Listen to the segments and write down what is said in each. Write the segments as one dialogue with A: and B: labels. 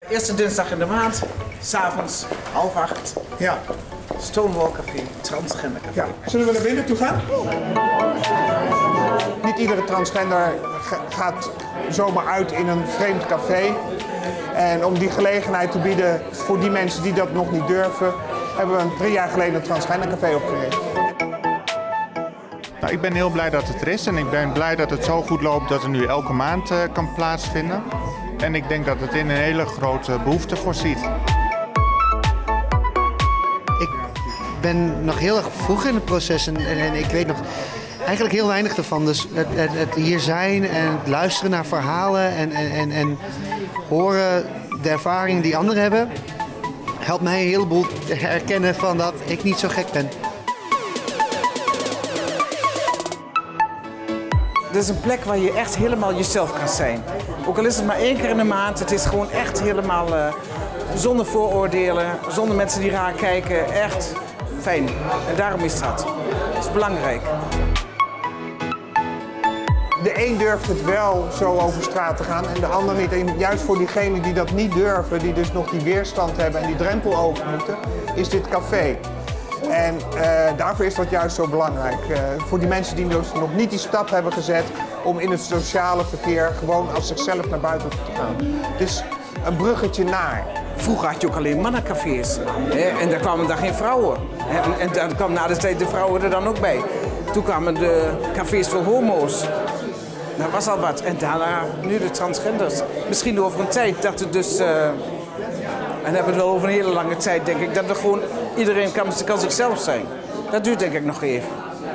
A: Eerste dinsdag in de maand, s'avonds 7:30.
B: Ja.
A: Stonewall Café, Transgender Café.
B: Ja. Zullen we naar binnen toe gaan? Niet iedere transgender gaat zomaar uit in een vreemd café. En om die gelegenheid te bieden voor die mensen die dat nog niet durven, hebben we 3 jaar geleden een Transgender Café opgericht.
C: Nou, ik ben heel blij dat het er is en ik ben blij dat het zo goed loopt dat het nu elke maand kan plaatsvinden. En ik denk dat het in een hele grote behoefte voorziet.
D: Ik ben nog heel erg vroeg in het proces en ik weet nog eigenlijk heel weinig ervan. Dus het hier zijn en het luisteren naar verhalen en horen de ervaringen die anderen hebben, helpt mij een heleboel te herkennen van dat ik niet zo gek ben.
A: Dit is een plek waar je echt helemaal jezelf kan zijn. Ook al is het maar 1 keer in de maand, het is gewoon echt helemaal zonder vooroordelen, zonder mensen die raar kijken. Echt fijn. En daarom is dat. Dat is belangrijk.
B: De een durft het wel zo over straat te gaan en de ander niet. En juist voor diegenen die dat niet durven, die dus nog die weerstand hebben en die drempel over moeten, is dit café. En daarvoor is dat juist zo belangrijk. Voor die mensen die dus nog niet die stap hebben gezet om in het sociale verkeer gewoon als zichzelf naar buiten te gaan. Dus een bruggetje naar.
A: Vroeger had je ook alleen mannencafés. En daar kwamen daar geen vrouwen. En dan kwam na de tijd de vrouwen er dan ook bij. Toen kwamen de cafés voor homo's. Dat was al wat. En daarna nu de transgenders. Misschien over een tijd dat het dus... En dan hebben we het wel over een hele lange tijd, denk ik. Dat er gewoon iedereen kan zichzelf zijn. Dat duurt denk ik nog even.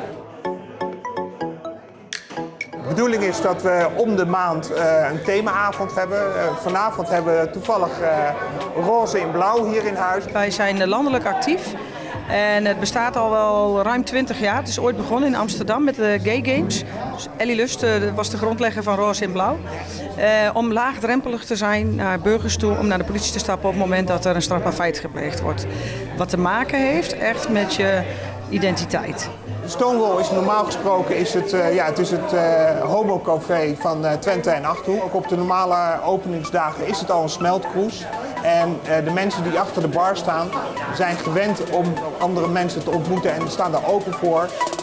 B: De bedoeling is dat we om de maand een themaavond hebben. Vanavond hebben we toevallig Roze in Blauw hier in huis.
E: Wij zijn landelijk actief. En het bestaat al wel ruim 20 jaar. Het is ooit begonnen in Amsterdam met de Gay Games. Dus Ellie Lust was de grondlegger van Roze in Blauw. Om laagdrempelig te zijn naar burgers toe, om naar de politie te stappen op het moment dat er een strafbaar feit gepleegd wordt. Wat te maken heeft echt met je identiteit.
B: Stonewall is normaal gesproken het homocafé van Twente en Achterhoek. Ook op de normale openingsdagen is het al een smeltkroes. En de mensen die achter de bar staan zijn gewend om andere mensen te ontmoeten en staan daar open voor.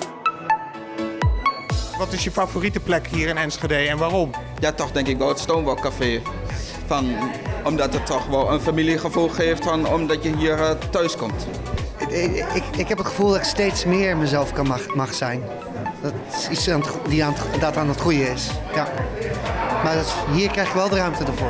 B: Wat is je favoriete plek hier in Enschede en waarom?
F: Ja, toch denk ik wel het Stonewall Café. Omdat het toch wel een familiegevoel geeft, omdat je hier thuis komt.
D: Ik heb het gevoel dat ik steeds meer mezelf mag zijn. Dat is iets dat aan het groeien is. Ja. Maar hier krijg je wel de ruimte ervoor.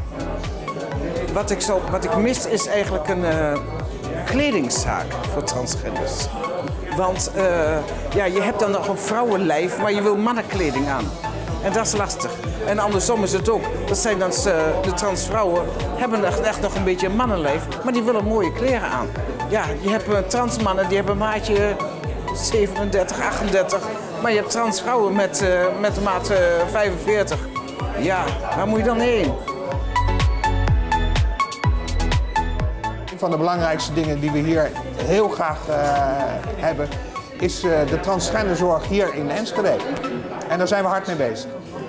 A: Wat ik mis is eigenlijk een kledingszaak voor transgenders. Want je hebt dan nog een vrouwenlijf, maar je wil mannenkleding aan. En dat is lastig. En andersom is het ook. Dat zijn dan de transvrouwen hebben echt nog een beetje een mannenlijf, maar die willen mooie kleren aan. Ja, je hebt transmannen die hebben maatje 37, 38, maar je hebt transvrouwen met de maat 45. Ja, waar moet je dan heen?
B: Een van de belangrijkste dingen die we hier heel graag hebben, is de transgenderzorg hier in Enschede. En daar zijn we hard mee bezig.